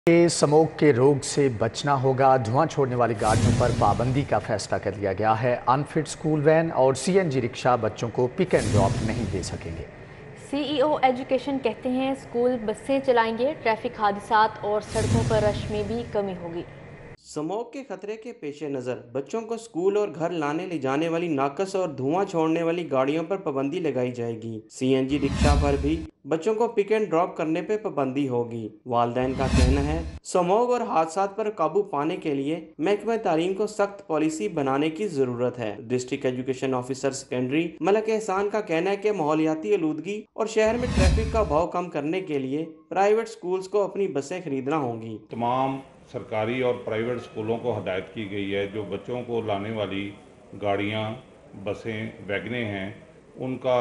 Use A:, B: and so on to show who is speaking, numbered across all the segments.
A: के स्मोक के रोग से बचना होगा। धुआं छोड़ने वाली गाड़ियों पर पाबंदी का फैसला कर लिया गया है। अनफिट स्कूल वैन और सीएनजी रिक्शा बच्चों को पिक एंड ड्रॉप नहीं दे सकेंगे।
B: सीईओ एजुकेशन कहते हैं स्कूल बसें चलाएंगे, ट्रैफिक हादसात और सड़कों पर रश में भी कमी होगी।
C: स्मोक के खतरे के पेश नज़र बच्चों को स्कूल और घर लाने ले जाने वाली नाकस और धुआं छोड़ने वाली गाड़ियों पर पाबंदी लगाई जाएगी। सीएनजी रिक्शा पर भी बच्चों को पिक एंड ड्रॉप करने पर पाबंदी होगी। वालिदैन का कहना है स्मोक और हादसात पर काबू पाने के लिए महकमा तालीम को सख्त पॉलिसी बनाने की जरूरत है। District education officer secondary Malik Ehsan का कहना है कि माहौलियाती आलूदगी और शहर में ट्रैफिक का बहाव कम करने के लिए प्राइवेट स्कूल्स को अपनी बसें खरीदना होंगी।
D: तमाम सरकारी और प्राइवेट स्कूलों को हदायत की गई है जो बच्चों को लाने वाली गाड़ियां, बसें, वैगनें हैं उनका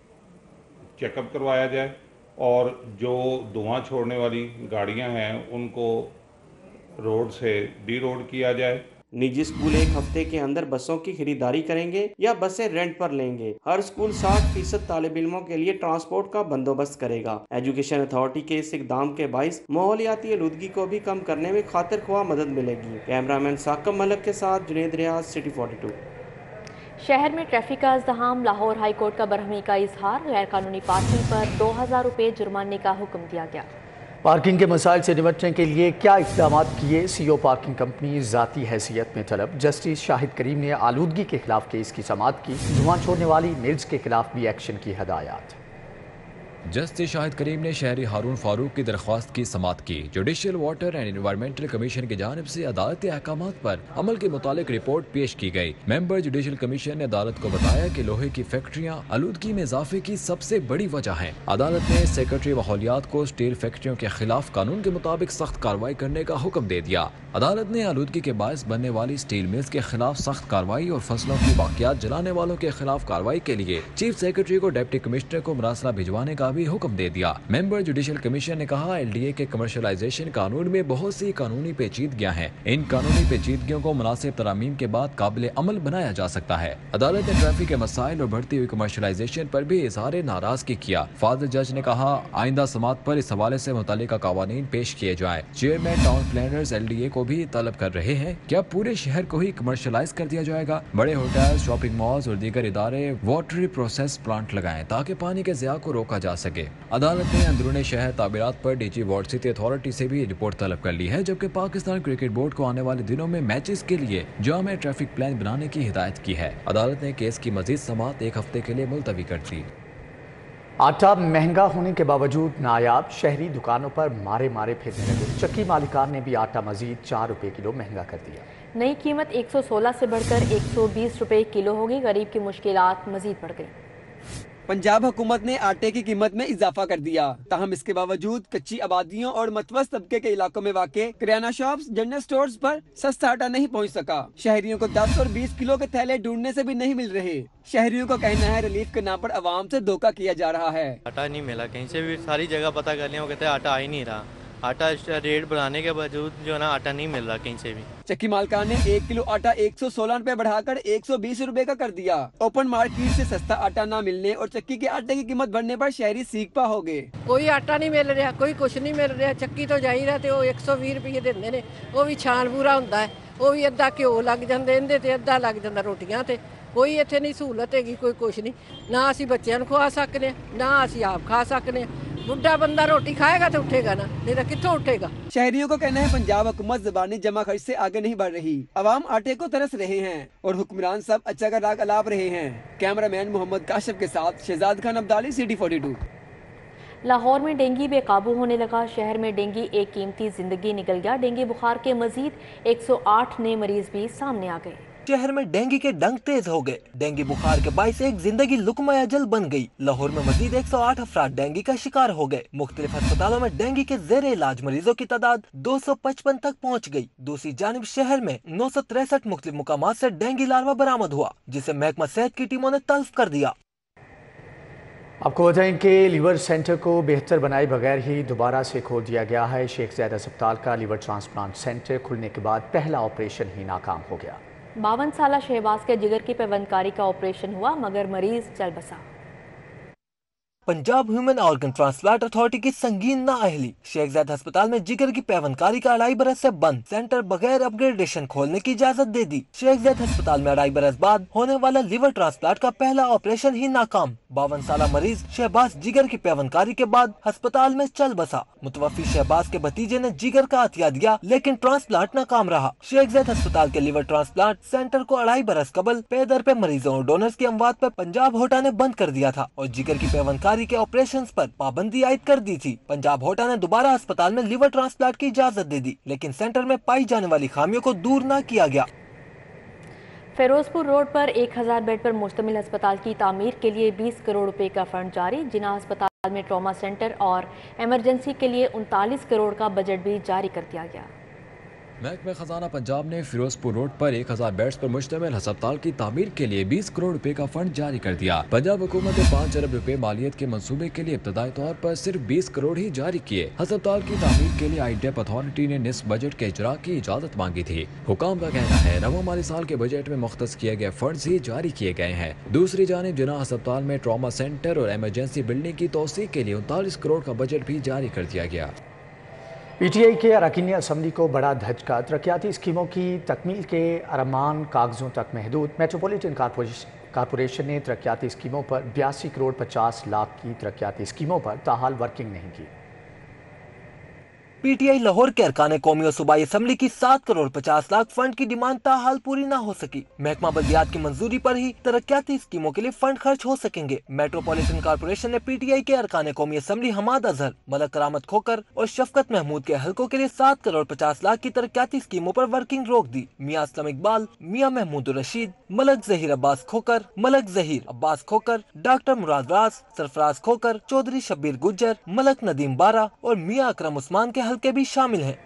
D: चेकअप करवाया जाए और जो धुआं छोड़ने वाली गाड़ियां हैं उनको रोड से डी रोड किया जाए।
C: निजी स्कूल एक हफ्ते के अंदर बसों की खरीदारी करेंगे या बसें रेंट पर लेंगे। हर स्कूल 60% तालिब इल्मों के लिए ट्रांसपोर्ट का बंदोबस्त करेगा। एजुकेशन अथॉरिटी के इस इकदाम के बाइस माहौलियाती आलूदगी को भी कम करने में खातिर ख्वाह मदद मिलेगी। कैमरामैन साकब मलक के साथ जुनेद रियाज, सिटी 42।
B: शहर में ट्रैफिक का इज़्दिहाम, लाहौर हाई कोर्ट का बरहमी का इजहार, गैर कानूनी पार्किंग पर 2000 रुपये जुर्माने का हुक्म दिया गया।
A: पार्किंग के मसाइल से निपटने के लिए क्या इक़दाम किए? सीईओ पार्किंग कंपनी ज़ाती हैसियत में तलब। जस्टिस शाहिद करीम ने आलूदगी के खिलाफ केस की समाअत की। धुआं छोड़ने वाली मिल्स के खिलाफ भी एक्शन की हदायत।
E: जस्टिस शाहिद करीम ने शहरी हारून फारूक की दरख्वास्त की समाअत की। Judicial water and environmental commission की जानिब से अदालती अहकामात पर अमल के मुतालिक रिपोर्ट पेश की गई। मेंबर जुडिशल कमीशन ने अदालत को बताया कि लोहे की फैक्ट्रियां आलूदगी में इजाफे की सबसे बड़ी वजह हैं। अदालत ने सेक्रेटरी माहौलियात को स्टील फैक्ट्रियों के खिलाफ कानून के मुताबिक सख्त कार्रवाई करने का हुक्म दे दिया। अदालत ने आलूदगी के बायस बनने वाली स्टील मिल्स के खिलाफ सख्त कार्रवाई और फसलों की बाकियात जलाने वालों के खिलाफ कार्रवाई के लिए चीफ सेक्रेटरी को डिप्टी कमिश्नर को मरासला भिजवाने का भी हुक्म दे दिया। मेंबर जुडिशल कमीशन ने कहा एलडीए के कमर्शलाइजेशन कानून में बहुत सी कानूनी पेचीदगियां हैं। इन कानूनी पेचीदगियों को मुनासिब तरामीम के बाद काबिल अमल बनाया जा सकता है। अदालत ने ट्रैफिक के मसाइल और बढ़ती हुई कमर्शलाइजेशन पर भी इजहार नाराजगी किया। फादर जज ने कहा आइंदा समाअत पर इस हवाले से मुतालिका कवानीन पेश किए जाए। चेयरमैन टाउन प्लानर्स एलडीए को भी तलब कर रहे हैं क्या पूरे शहर को ही कमर्शलाइज कर दिया जाएगा। बड़े होटल, शॉपिंग मॉल्स और दीगर इदारे वाटर प्रोसेस प्लांट लगाएं ताकि पानी के ज़िया को रोका जा सके। अदालत ने अंदरूनी शहर तामीरात पर डीजी वार्ड सिटी अथॉरिटी से भी रिपोर्ट तलब कर ली है, जबकि पाकिस्तान क्रिकेट बोर्ड को आने वाले दिनों में मैचेस के लिए जामे ट्रैफिक प्लान बनाने की हिदायत की है। अदालत ने केस की मजीद समाअत एक हफ्ते के लिए मुलतवी कर दी।
A: आटा महंगा होने के बावजूद नायाब, शहरी दुकानों पर मारे मारे फिरने लगे। चक्की मालिकान ने भी आटा मजीद 4 रुपए किलो महंगा कर दिया।
B: नई कीमत 116 से बढ़कर 120 रुपए किलो होगी। गरीब की मुश्किलात मजीद बढ़ गई।
F: पंजाब हुकूमत ने आटे की कीमत में इजाफा कर दिया। ताहम इसके बावजूद कच्ची आबादियों और मतवस्त तबके के इलाकों में वाक़े किराना शॉप्स, जनरल स्टोर्स पर सस्ता आटा नहीं पहुंच सका। शहरियों को 10 और 20 किलो के थैले ढूंढने से भी नहीं मिल रहे। शहरियों का कहना है रिलीफ के नाम पर अवाम से धोखा किया जा रहा है।
G: आटा नहीं मिला, कहीं से भी सारी जगह पता कर लिया, वो कहते हैं आटा आ ही नहीं रहा। आटा रेट बढ़ाने के बावजूद जो है ना आटा नहीं मिल रहा कहीं से भी।
F: चक्की मालकान ने 1 किलो आटा 116 रुपए बढ़ाकर 120 रुपए का कर दिया। ओपन मार्केट से सस्ता आटा न मिलने और चक्की के आटे की कीमत बढ़ने पर शहरी सीखपा हो गए।
H: कोई आटा नहीं मिल रहा, कोई कुछ नहीं मिल रहा। चक्की तो जा ही रहा ते 120 रुपये देंदे ने, वो भी छान पूरा ਹੁੰਦਾ है, वो भी अद्धा घ्यो लग ਜਾਂਦਾ ਇਹਦੇ ਤੇ ਅੱਧਾ ਲੱਗ ਜਾਂਦਾ ਰੋਟੀਆਂ ਤੇ। ਕੋਈ ਇੱਥੇ ਨਹੀਂ ਸਹੂਲਤ ਹੈਗੀ, ਕੋਈ ਕੁਛ नहीं। ਨਾ ਅਸੀਂ ਬੱਚਿਆਂ ਨੂੰ ਖਵਾ ਸਕਨੇ, ਨਾ ਅਸੀਂ ਆਪ ਖਾ ਸਕਨੇ। बुढ़ा बंदा रोटी खाएगा तो उठेगा ना, नहीं तो कित्थों उठेगा।
F: शहरियों को कहना है पंजाब हुकूमत ज़बानी जमा खर्च से आगे नहीं बढ़ रही। अवाम आटे को तरस रहे हैं और हुक्मरान सब अच्छा का राग अलाप रहे हैं। कैमरामैन मोहम्मद काशिफ के साथ शहजाद खान अब्दाली, सिटी 42।
B: लाहौर में डेंगू बेकाबू होने लगा। शहर में डेंगू एक कीमती जिंदगी निकल गया। डेंगू बुखार के मजीद 108 नए मरीज भी सामने आ गए।
I: शहर में डेंगू के डंक तेज हो गए। डेंगू बुखार के बायस एक जिंदगी लुकमा अजल बन गई। लाहौर में मजीद 108 अफराद डेंगू का शिकार हो गए। मुख्तलिफ अस्पतालों में डेंगू के जेरे इलाज मरीजों की तादाद 255 तक पहुँच गई। दूसरी जानिब शहर में 963 मुख्तलिफ मुकामात से डेंगू लार्वा बरामद हुआ, जिसे महकमा सेहत की टीमों ने तल्फ कर दिया।
A: आपको बताएं कि लीवर सेंटर को बेहतर बनाए बगैर ही दोबारा से खोल दिया गया है। शेख ज़ायद अस्पताल का लीवर ट्रांसप्लांट सेंटर खुलने के बाद पहला ऑपरेशन ही नाकाम हो गया।
B: 52 साला शहबाज के जिगर की पेवंदकारी का ऑपरेशन हुआ, मगर मरीज चल बसा।
I: Punjab human organ transplant authority की संगीन नाअहली। शेख ज़ैद अस्पताल में जिगर की पैवनकारी का 2.5 बरस से बंद सेंटर बगैर अपग्रेडेशन खोलने की इजाजत दे दी। शेख ज़ैद अस्पताल में 2.5 बरस बाद होने वाला लिवर ट्रांसप्लांट का पहला ऑपरेशन ही नाकाम। 52 साल मरीज शहबाज जिगर की पैवनकारी के बाद अस्पताल में चल बसा। मुतवफी शहबाज के भतीजे ने जिगर का अतिया दिया लेकिन ट्रांसप्लांट नाकाम रहा। शेख ज़ैद अस्पताल के लिवर ट्रांसप्लांट सेंटर को 2.5 बरस कबल पे दर पे मरीजों और डोनर्स की अमवात पर पंजाब होटा ने बंद कर दिया था और जिगर की पैवनकारी के ऑपरेशंस पर पाबंदी आयद कर दी थी। पंजाब होटा ने दोबारा अस्पताल में लिवर ट्रांसप्लांट की इजाजत दे दी लेकिन सेंटर में पाई जाने वाली खामियों को दूर न किया गया।
B: फिरोजपुर रोड पर 1000 बेड पर मुश्तमिल अस्पताल की तामीर के लिए 20 करोड़ रुपए का फंड जारी। जिना अस्पताल में ट्रॉमा सेंटर और इमरजेंसी के लिए 39 करोड़ का बजट भी जारी कर दिया गया।
E: महकमे खजाना पंजाब ने फिरोजपुर रोड पर 1000 बेड्स पर मुश्तमिल अस्पताल की तामीर के लिए 20 करोड़ रुपए का फंड जारी कर दिया। पंजाब हुकूमत ने 5 अरब रुपए मालियत के मंसूबे के लिए इब्तदाई तौर पर सिर्फ 20 करोड़ ही जारी किए। अस्पताल की तामीर के लिए आईडेप अथॉरिटी ने निस्फ बजट के इजरा की इजाजत मांगी थी। हुकाम का कहना है रवा माली साल के बजट में मुख्तस किए गए फंड ही जारी किए गए हैं। दूसरी जानिब जिना अस्पताल में ट्रॉमा सेंटर और इमरजेंसी बिल्डिंग की तोसी के लिए 39 करोड़ का बजट भी जारी कर दिया गया।
A: पीटीआई के अरकान असम्बली को बड़ा धचका। तरक्याती स्कीमों की तकमील के अरमान कागजों तक महदूद। मेट्रोपॉलिटन कारपोरेशन ने तरक्याती स्कीमों पर 82 करोड़ 50 लाख की तरक्याती स्कीमों पर ताहाल वर्किंग नहीं की।
I: पीटीआई लाहौर के अरकान कौमी और सूबाई असम्बली की 7 करोड़ 50 लाख फंड की डिमांड ताहाल पूरी न हो सकी। महकमा बल्दियात की मंजूरी पर ही तरक्याती स्कीमों के लिए फंड खर्च हो सकेंगे। मेट्रोपॉलिटन कारपोरेशन ने पीटीआई के अरकान कौमी असम्बली हमाद अजहर, मलक करामत खोकर और शफकत महमूद के हलकों के लिए 7 करोड़ 50 लाख की तरक्याती स्कीमों पर वर्किंग रोक दी। मियां असलम इकबाल, मियां महमूद रशीद, मलक जहीर अब्बास खोकर, मलक जहीर अब्बास खोकर, डॉक्टर मुराद राज, सरफराज खोकर, चौधरी शब्बीर गुज्जर, मलक नदीम बारा और मियां अकरम उस्मान के हल्के भी शामिल हैं।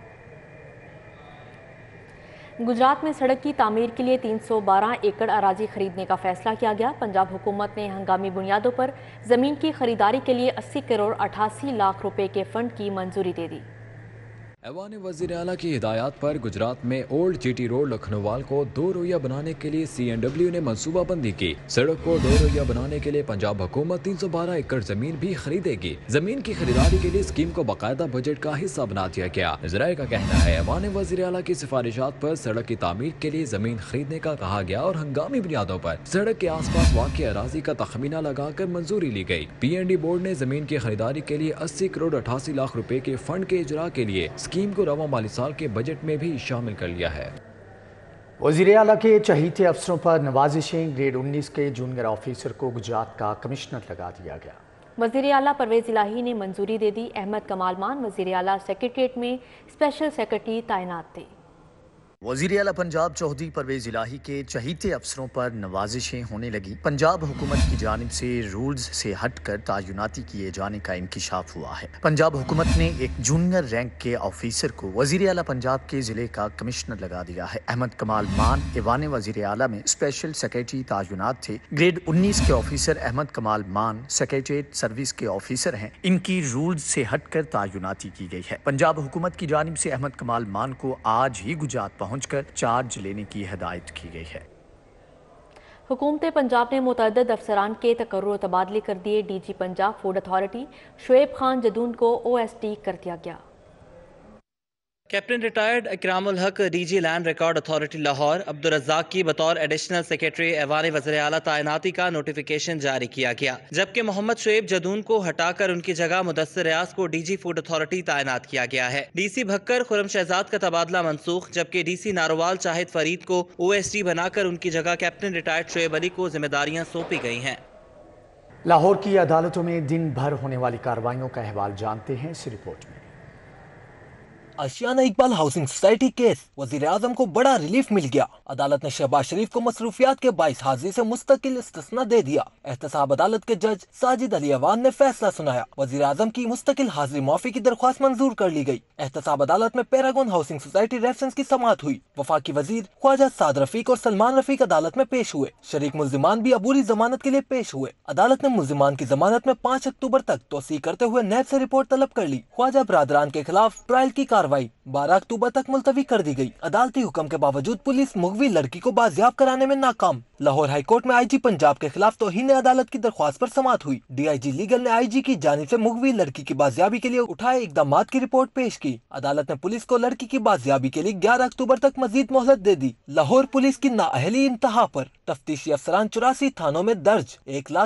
B: गुजरात में सड़क की तामीर के लिए 312 एकड़ अराजी खरीदने का फैसला किया गया। पंजाब हुकूमत ने हंगामी बुनियादों पर जमीन की खरीदारी के लिए 80 करोड़ 88 लाख रुपए के फंड की मंजूरी दे दी।
E: ऐवान वज़ीर आला की हिदायत पर गुजरात में ओल्ड जीटी रोड लखनऊवाल को 2 रोइया बनाने के लिए CNW ने मनसूबा बंदी की। सड़क को 2 रोइया बनाने के लिए पंजाब हुकूमत 312 एकड़ जमीन भी खरीदेगी। जमीन की खरीदारी के लिए स्कीम को बाकायदा बजट का हिस्सा बना दिया गया। ज़राए का कहना है ऐवान वज़ीर आला की सिफारिशात पर सड़क की तामीर के लिए जमीन खरीदने का कहा गया और हंगामी बुनियादों पर सड़क के आस पास वाक़ अराजी का तखमीना लगाकर मंजूरी ली गई। PND बोर्ड ने जमीन की खरीदारी के लिए 80 करोड़ 88 लाख रुपए के फंड के इजरा के लिए स्कीम को रवा माली साल के बजट में भी शामिल कर लिया है।
A: वज़ीर आला के चहीते अफसरों पर नवाजिशें। ग्रेड 19 के जूनियर ऑफिसर को गुजरात का कमिश्नर लगा दिया गया।
B: वज़ीर आला परवेज़ इलाही ने मंजूरी दे दी। अहमद कमाल मान वज़ीर आला सेक्रेटेरिएट में स्पेशल सेक्रेटरी तैनात थे।
A: वज़ीर आला पंजाब चौधरी परवेज़ इलाही के चहीते अफसरों पर नवाजिशें होने लगी। पंजाब हुकूमत की जानिब से रूल्स से हटकर तायुनाती किए जाने का इंकिशाफ हुआ है। पंजाब हुकूमत ने एक जूनियर रैंक के ऑफिसर को वज़ीर आला पंजाब के ज़िले का कमिश्नर लगा दिया है। अहमद कमाल मान ऐवान वज़ीर आला में स्पेशल सेक्रेटरी तायुनात थे। ग्रेड 19 के ऑफिसर अहमद कमाल मान सेक्रेटरीट सर्विस के ऑफिसर हैं। इनकी रूल्स से हटकर तायुनाती की गई है। पंजाब हुकूमत की जानिब से अहमद कमाल मान को आज ही गुजरात पहुंचकर चार्ज लेने की हिदायत की गई है।
B: हुकूमत पंजाब ने मुतअद्दिद अफसरान के तकर्रुर तबादले कर दिए। DG Punjab food authority Shoaib Khan Jadoon को OSD कर दिया गया।
J: Captain retired Ikramul Haq DG land record authority Lahore Abdul Razzaq की बतौर एडिशनल सेक्रेटरी ऐवान वज़ीर आला तैनाती का नोटिफिकेशन जारी किया गया, जबकि मोहम्मद शुएब जदून को हटाकर उनकी जगह मुदस्सिर रियाज को DG फूड अथॉरिटी तैनात किया गया है। DC भक्कर खुरम शहजाद का तबादला मनसूख, जबकि DC नारोवाल शाहिद फरीद को OSD बनाकर उनकी जगह कैप्टन रिटायर्ड शुएब अली को जिम्मेदारियां सौंपी गई हैं।
A: लाहौर की अदालतों में दिन भर होने वाली कार्रवाइयों का अहवाल जानते हैं इस रिपोर्ट में।
I: Ashiana Iqbal housing society case, वजीर आजम को बड़ा रिलीफ मिल गया। अदालत ने शहबाज शरीफ को मसरूफियात के बाइस हाजिरी से मुस्तकिल इस्तिस्ना दे दिया। एहतसाब अदालत के जज साजिद अली अवान ने फैसला सुनाया। वजीर आजम की मुस्तकिल हाजिरी माफी की दरख्वास्त मंजूर कर ली गई। एहतसाब अदालत में पैरागॉन हाउसिंग सोसाइटी रेफरेंस की समाअत हुई। वफाकी वजीर ख्वाजा साद रफीक और सलमान रफीक अदालत में पेश हुए। शरीक मुल्जिमान भी अबूरी जमानत के लिए पेश हुए। अदालत ने मुल्जिमान की जमानत में 5 अक्टूबर तक तोसी करते हुए नैब से रिपोर्ट तलब कर ली। ख्वाजा बरादरान के खिलाफ ट्रायल की कार्रवाई 12 अक्टूबर तक मुलतवी कर दी गई। अदालती हुक्म के बावजूद पुलिस मुगवी लड़की को बाजियाब कराने में नाकाम। लाहौर हाई कोर्ट में आईजी पंजाब के खिलाफ तौहीन अदालत की दरख्वास्त पर समाअत हुई। डीआईजी लीगल ने आईजी की जानिब से मुगवी लड़की की बाजियाबी के लिए उठाए इकदाम की रिपोर्ट पेश की। अदालत ने पुलिस को लड़की की बाजियाबी के लिए 11 अक्टूबर तक मजीद मोहलत दे दी। लाहौर पुलिस की नाअहली इंतहा पर तफ्तीशी अफसरान 84 थानों में दर्ज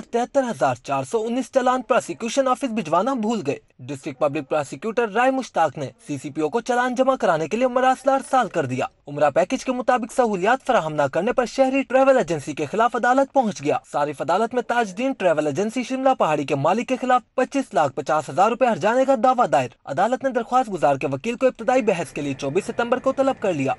I: 1,73,419 चालान प्रोसिक्यूशन ऑफिस भिजवाना भूल गए। District public prosecutor Rai Mushtaq ने सीसीपीओ को चालान जमा कराने के लिए मरासला अरसाल कर दिया। उमरा पैकेज के मुताबिक सहूलियात फराहम न करने पर शहरी ट्रैवल एजेंसी के खिलाफ अदालत पहुंच गया। सारिफ अदालत में ताजदीन ट्रैवल एजेंसी शिमला पहाड़ी के मालिक के खिलाफ 25,50,000 रुपए हर्जाने का दावा दायर। अदालत ने दरख्वास्त गुजार के वकील को इब्तदाई बहस के लिए 24 सितंबर को तलब कर लिया।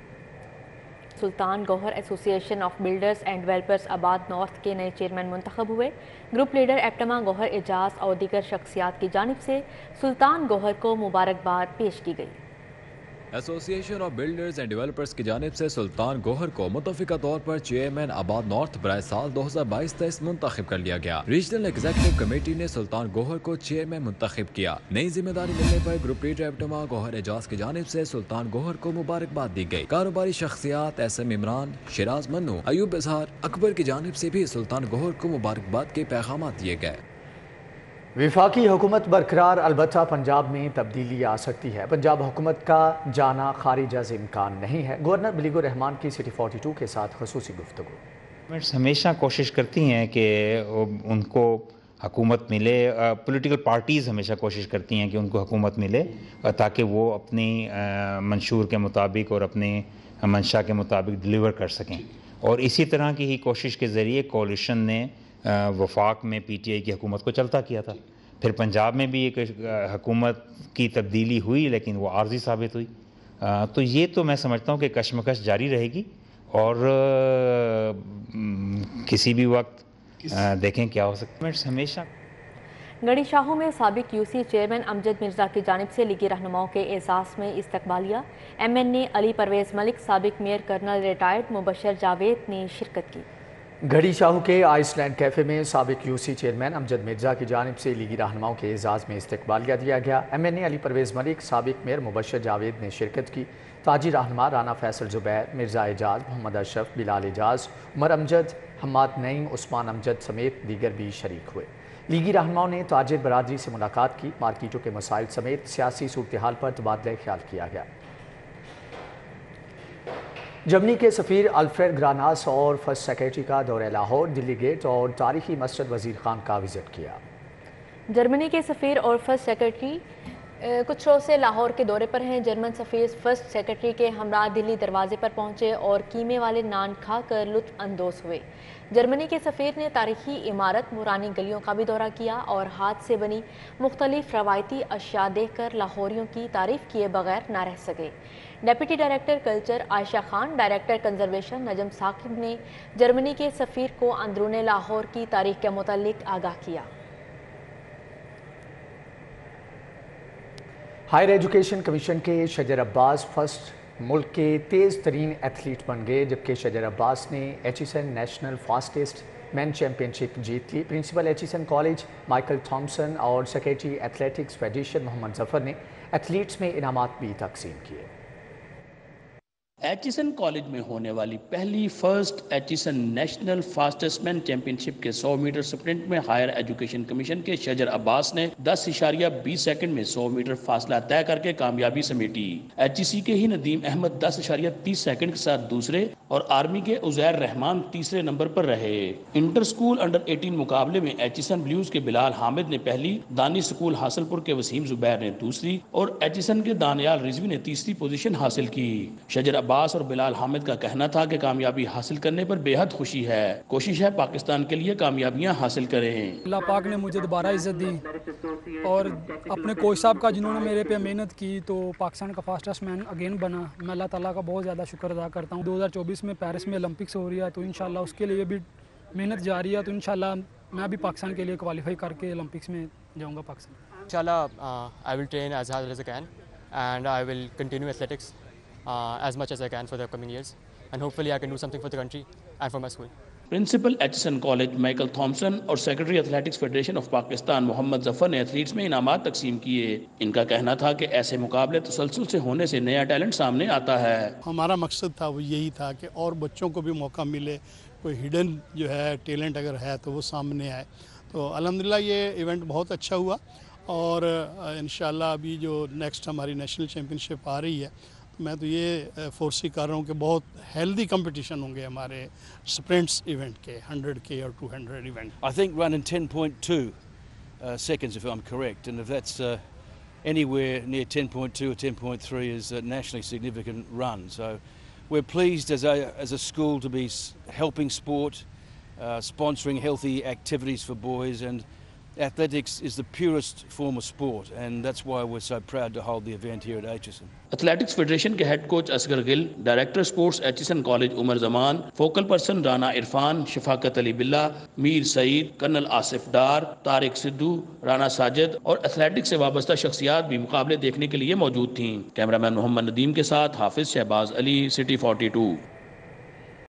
B: Sultan Gohar association of builders and developers Abad north के नए चेयरमैन मुंतखब हुए। ग्रुप लीडर एप्टमा गौहर एजाज और दीगर शख्सियात की जानिब से सुल्तान गौहर को मुबारकबाद पेश की गई।
E: Association of builders and developers की जानिब से सुल्तान गौहर को मुतफिका तौर पर चेयरमैन आबाद नॉर्थ बराए साल 2022-23 मुंतखब कर लिया गया। रीजनल एग्जीक्यूटिव कमेटी ने सुल्तान गौहर को चेयरमैन मुंतखब किया। नई जिम्मेदारी मिलने पर ग्रुप लीडर एप्टमा गौहर एजाज की जानिब से सुल्तान गौहर को मुबारकबाद दी गई। कारोबारी शख्सियात SM इमरान, शिराज मन्नू, अयूब इजहार, अकबर की जानिब से भी सुल्तान गौहर को मुबारकबाद के पैगाम दिए गए।
A: विफाकी हुकूमत बरकरार, अलबत्ता पंजाब में तब्दीली आ सकती है। पंजाब हुकूमत का जाना खारिज अज़ इम्कान नहीं है। गवर्नर बलीगुर रहमान की सिटी 42 के साथ खसूसी गुफ्तगू।
K: गवर्नमेंट्स हमेशा कोशिश करती हैं कि उनको हुकूमत मिले। पॉलिटिकल पार्टीज़ हमेशा कोशिश करती हैं कि उनको हुकूमत मिले ताकि वो अपनी मंशूर के मुताबिक और अपनी मंशा के मुताबिक डिलीवर कर सकें। और इसी तरह की ही कोशिश के ज़रिए कोalition ने वफाक में PTI की हुकूमत को चलता किया था। फिर पंजाब में भी एक हुकूमत की तब्दीली हुई लेकिन वो आर्जी साबित हुई। तो ये तो मैं समझता हूँ कि कशमकश जारी रहेगी और किसी भी वक्त देखें क्या हो सकता है। हमेशा
B: गढ़ी शाहू में साबिक UC चेयरमैन अमजद मिर्जा की जानिब से लीगी रहनुमाओं के एहसास में इस्तकबालिया। MNA अली परवेज़ मलिक, साबिक mayor colonel retired Mubashir Javed ने शिरकत की।
A: घड़ी शाहू के आइसलैंड कैफे में साबिक UC चेयरमैन अमजद मिर्जा की जानिब से लीगी रहनुमाओं के एजाज़ में इस्तकबालिया दिया गया। MNA अली परवेज़ मलिक, साबिक मेयर मुबशर जावेद ने शिरकत की। ताजी रहनुमा राना फैसल जुबैर, मिर्जा एजाज, मोहम्मद अशरफ, बिलाल एजाज, उमर अमजद, हम्माद नईम, उस्मान अमजद समेत दीगर भी शरीक हुए। लीगी रहनुमाओं ने ताजिर बरादरी से मुलाकात की। मार्केटों के मसाइल समेत सियासी सूरत हाल पर तबादला ख्याल किया गया। जर्मनी के सफ़ीर अल्फ्रेड ग्रानास और फर्स्ट सेक्रेटरी का दौरा लाहौर, दिल्ली गेट और तारीखी मस्जिद वज़ीर खान का विजिट किया।
B: जर्मनी के सफ़ीर और फर्स्ट सेक्रेटरी कुछ रोज़ से लाहौर के दौरे पर हैं। जर्मन सफ़ीर फर्स्ट सेक्रेटरी के हमरा दिल्ली दरवाजे पर पहुंचे और कीमे वाले नान खाकर लुत्फ़ अंदोज़ हुए। जर्मनी के सफ़ीर ने तारीखी इमारत, पुरानी गलियों का भी दौरा किया और हाथ से बनी मुख्तलिफ रवायती अशिया देखकर लाहौरियों की तारीफ़ किए बगैर ना रह सके। Deputy director culture Ayesha Khan, director conservation Najam Saqib ने जर्मनी के सफ़ीर को अंदरूने लाहौर की तारीख के मुतालिक आगाह किया।
A: हायर एजुकेशन कमीशन के शजर अब्बास फर्स्ट मुल्क के तेज़ तरीन एथलीट बन गए, जबकि शजर अब्बास ने HSN national fastest man championship जीत ली। Principal HSN college Michael Thomson और secretary athletics federation Mohammad Zafar ने एथलीट्स में इनामात भी तकसीम किए।
L: HSN कॉलेज में होने वाली पहली first HSN national fastest man championship के 100 मीटर स्प्रिंट में हायर एजुकेशन कमीशन के शजर अब्बास ने 10.20 सेकंड में 100 मीटर फासला तय करके कामयाबी समेटी। HEC के ही नदीम अहमद 10.30 सेकंड के साथ दूसरे और आर्मी के उजैर रहमान तीसरे नंबर पर रहे। इंटर स्कूल अंडर 18 मुकाबले में HSN ब्लूज के बिलाल हामिद ने पहली, दानी स्कूल हासिलपुर के वसीम जुबैर ने दूसरी और HSN के दानियाल रिजवी ने तीसरी पोजीशन हासिल की। शजर अब्बास और बिलाल हामिद का कहना था कि कामयाबी हासिल करने पर बेहद खुशी है। कोशिश है पाकिस्तान के लिए कामयाबियां हासिल करें।
M: अल्लाह पाक ने मुझे दोबारा इज्जत दी और अपने कोच साहब का जिन्होंने मेरे पे मेहनत की तो पाकिस्तान का फास्टेस्ट मैन अगेन बना। मैं अल्लाह ताला का बहुत ज़्यादा शुक्र अदा करता हूँ। 2024 में पेरिस में ओलंपिक्स हो रही है तो इंशाल्लाह उसके लिए भी मेहनत जारी है। तो इंशाल्लाह मैं भी पाकिस्तान के लिए क्वालिफाई करके ओलंपिक्स में जाऊँगा पाकिस्तान।
N: इंशाल्लाह I will train as hard as I can and I will continue athletics as much as I can for the upcoming years and hopefully I can do something for the country and for my school.
L: Principal HSN college Michael Thomson और secretary athletics federation of Pakistan Mohammad Zafar ने athletes में इनामात तकसीम किए। इनका कहना था कि ऐसे मुकाबले तसलसल से होने से नया टैलेंट सामने आता है।
O: हमारा मकसद था वो यही था कि और बच्चों को भी मौका मिले, कोई हिडन जो है टैलेंट अगर है तो वो सामने आए। तो अल्हम्दुलिल्लाह ये इवेंट बहुत अच्छा हुआ और इंशाल्लाह अभी जो नेक्स्ट हमारी नेशनल चैम्पियनशिप आ रही है, मैं तो ये फोर्सी कर रहा हूँ कि बहुत हेल्दी कंपटीशन होंगे हमारे स्प्रिंट्स इवेंट के 100K और 200 event.
P: I think running 10.2 seconds if I'm correct, and if that's anywhere near 10.2 or 10.3 is a nationally significant run. So we're pleased as a school to be helping sport, sponsoring healthy activities for boys, and athletics is the purest form of sport, and that's why we're so proud to hold the event here at HSN.
L: Athletics federation के head coach Asghar Gill, director sports HSN college Umar Zaman, focal person Rana Irfan, Shafqat Ali Billa, Mir Saeed, colonel Asif Dar, Tariq Sidhu, Rana Sajid और athletics से वाबस्ता शख्सियात भी मुकाबले देखने के लिए मौजूद थीं। कैमरामैन मोहम्मद नदीम के साथ हाफिज शहबाज अली, सिटी 42।